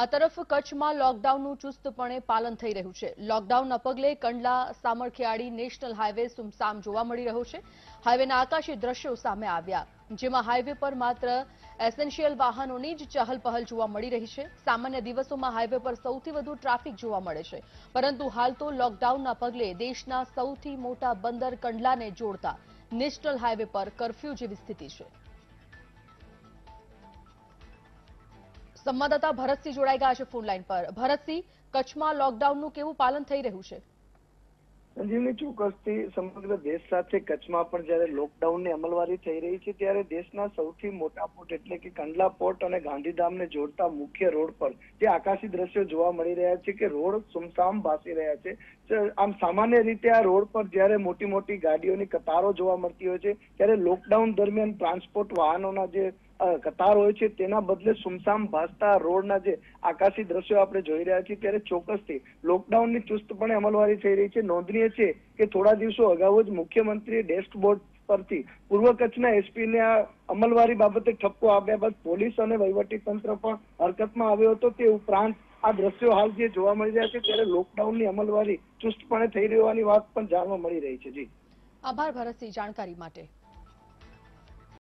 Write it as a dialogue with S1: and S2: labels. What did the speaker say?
S1: આ તરફ કચ્છમાં લોકડાઉનનું ચુસ્તપણે પાલન થઈ રહ્યું છે। લોકડાઉનના પગલે કંડલા સામરખિયાળી નેશનલ હાઈવે સુમસામ જોવા મળી રહ્યો છે। હાઈવેના આકાશી દ્રશ્યો સામે આવ્યા, જેમાં હાઈવે પર માત્ર એસેન્શિયલ વાહનોની જ ચહલપહલ જોવા મળી રહી છે। સામાન્ય દિવસોમાં હાઈવે પર સૌથી વધુ ટ્રાફિક જોવા મળે છે, પરંતુ હાલ તો લોકડાઉનના પગલે દેશના સૌથી મોટા બંદર કંડલાને જોડતા નેશનલ હાઈવે પર કર્ફ્યુ જેવી સ્થિતિ છે। સંવાદદાતા ભરતસિંહ જોડાઈ ગયા છે ફોન લાઈન પર। ભરતસિંહ, કચ્છમાં લોકડાઉનનું કેવું પાલન થઈ રહ્યું છે?
S2: સંજીવની, ચોક્કસથી સમગ્ર દેશ સાથે કચ્છમાં પણ જ્યારે લોકડાઉનની અમલવારી થઈ રહી છે ત્યારે દેશના સૌથી મોટા પોર્ટ એટલે કે કંડલા પોર્ટ અને ગાંધીધામને જોડતા મુખ્ય રોડ પર જે આકાશી દ્રશ્યો જોવા મળી રહ્યા છે કે રોડ સુમસામ ભાસી રહ્યા છે। આમ સામાન્ય રીતે આ રોડ પર જ્યારે મોટી મોટી ગાડીઓની કતારો જોવા મળતી હોય છે ત્યારે લોકડાઉન દરમિયાન ટ્રાન્સપોર્ટ વાહનોના જે કતાર હોય છે તેના બદલે સુમસામ ભાસતા રોડના જે આકાશી દ્રશ્યો આપણે જોઈ રહ્યા છીએ ત્યારે ચોક્કસથી લોકડાઉનની ચુસ્તપણે અમલવારી થઈ રહી છે। નોંધનીય છે કે થોડા દિવસો અગાઉ જ મુખ્યમંત્રીએ ડેસ્કબોર્ડ પરથી પૂર્વ કચ્છના એસપીને આ અમલવારી બાબતે ઠપકો આપ્યા બાદ પોલીસ અને વહીવટી તંત્ર પણ હરકતમાં આવ્યો હતો। તે ઉપરાંત આ દ્રશ્યો હાલ જે જોવા મળી રહ્યા છે ત્યારે લોકડાઉનની અમલવારી ચુસ્તપણે થઈ રહેવાની વાત પણ જાણવા મળી રહી છે। જી,
S1: આભાર ભરતસિંહ જાણકારી માટે।